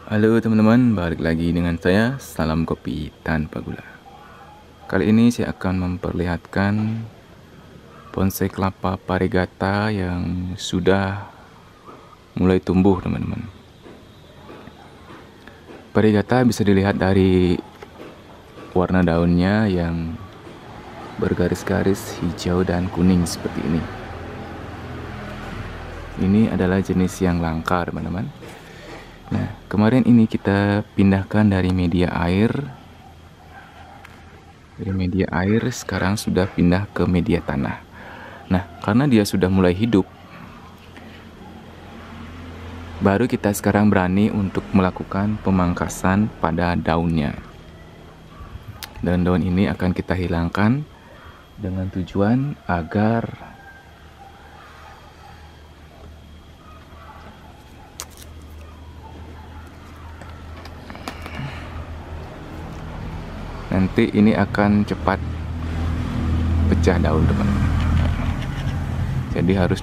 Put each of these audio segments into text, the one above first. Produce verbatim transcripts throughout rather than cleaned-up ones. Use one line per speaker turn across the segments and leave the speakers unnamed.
Halo teman-teman, balik lagi dengan saya, Salam Kopi Tanpa Gula. Kali ini saya akan memperlihatkan bonsai kelapa parigata yang sudah mulai tumbuh, teman-teman. Parigata bisa dilihat dari warna daunnya yang bergaris-garis hijau dan kuning seperti ini. Ini adalah jenis yang langka, teman-teman. Nah, kemarin ini kita pindahkan dari media air. Dari media air sekarang sudah pindah ke media tanah. Nah, karena dia sudah mulai hidup, baru kita sekarang berani untuk melakukan pemangkasan pada daunnya. Dan daun ini akan kita hilangkan dengan tujuan agar nanti ini akan cepat pecah daun, teman-teman. Jadi harus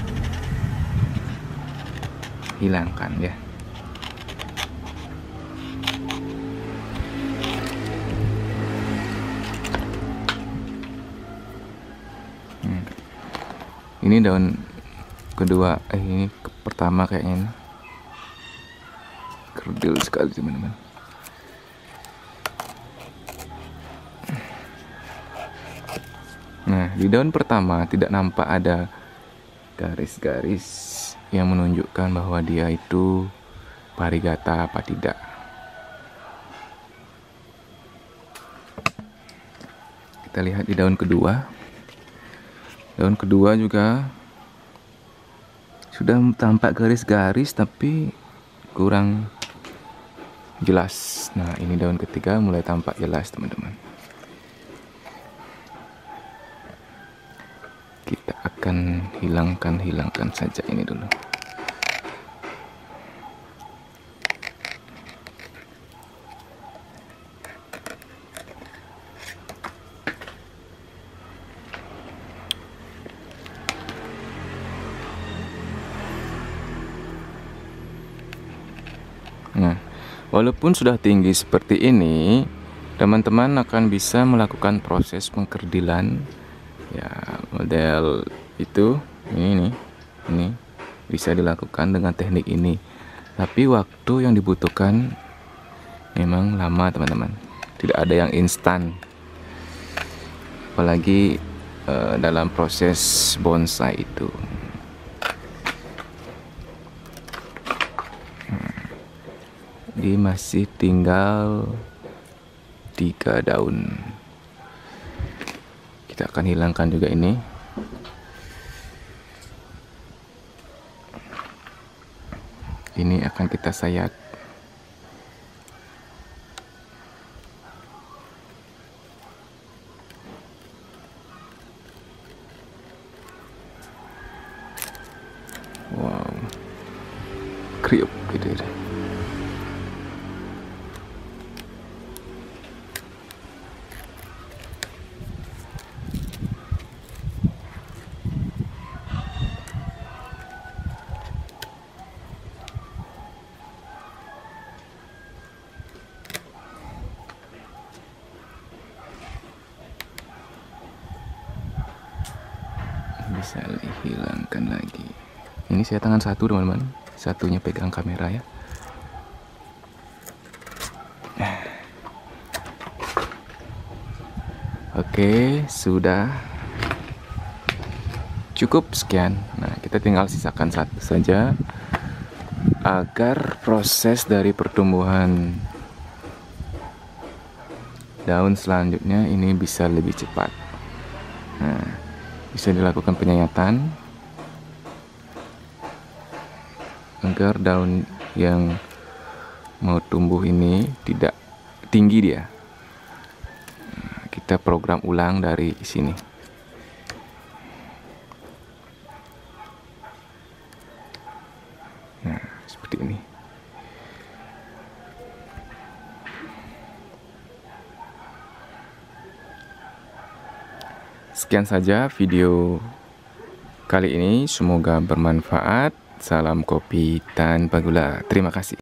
dihilangkan ya. Hmm. Ini daun kedua, eh ini ke pertama kayaknya ini. Kerdil sekali, teman-teman. Nah, di daun pertama tidak nampak ada garis-garis yang menunjukkan bahwa dia itu parigata apa tidak. Kita lihat di daun kedua. Daun kedua juga sudah tampak garis-garis tapi kurang jelas. Nah, ini daun ketiga mulai tampak jelas, teman-teman. Kita akan hilangkan hilangkan saja ini dulu. Nah, walaupun sudah tinggi seperti ini, teman-teman akan bisa melakukan proses pengkerdilan ya, model itu ini nih, ini bisa dilakukan dengan teknik ini. Tapi waktu yang dibutuhkan memang lama, teman-teman. Tidak ada yang instan. Apalagi uh, dalam proses bonsai itu. Hmm. Jadi masih tinggal tiga daun. Kita akan hilangkan juga ini. Ini akan kita sayat. Wow, kriuk gitu deh. Bisa dihilangkan lagi. Ini saya tangan satu, teman-teman. Satunya pegang kamera ya. Oke, sudah cukup sekian. Nah, kita tinggal sisakan satu saja agar proses dari pertumbuhan daun selanjutnya ini bisa lebih cepat. Nah, bisa dilakukan penyayatan agar daun yang mau tumbuh ini tidak tinggi dia. Nah, kita program ulang dari sini. Nah, seperti ini. Sekian saja video kali ini, semoga bermanfaat. Salam kopi tanpa gula. Terima kasih.